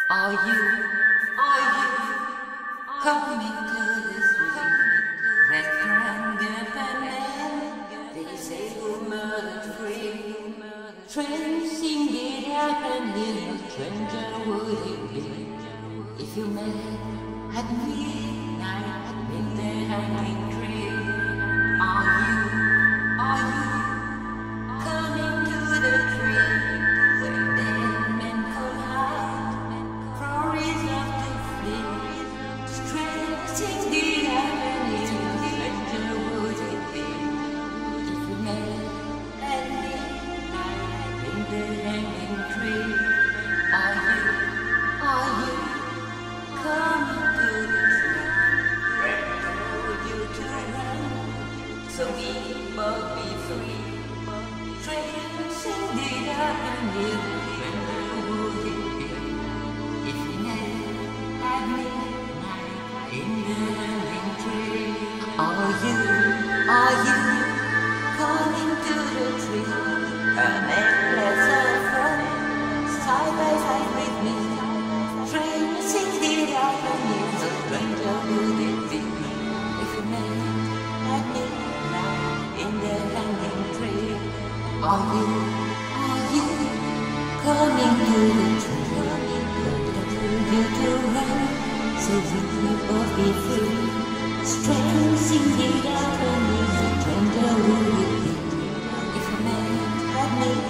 Are you coming to the street? Rectangle man, they say we're murdered free. Tracing it up and here, no stranger would it be if you met at midnight in the hanging tree. Are you coming to the tree where dead men collide for reason to flee? Stretching the avenue, stranger would it be if you met at midnight in the hanging tree? Are you coming to the tree where I told you to run so we both be free? Tracing the avenue, stranger would it be if you met at midnight in the hanging tree? Are you coming to the tree? Come and let's all run side by side with me. Tracing the avenue, so stranger would it be if you met at midnight in the hanging tree? Are you coming to the tree? I told you to run so we will both be free. Tracing the avenue, so stranger would it be if you met at midnight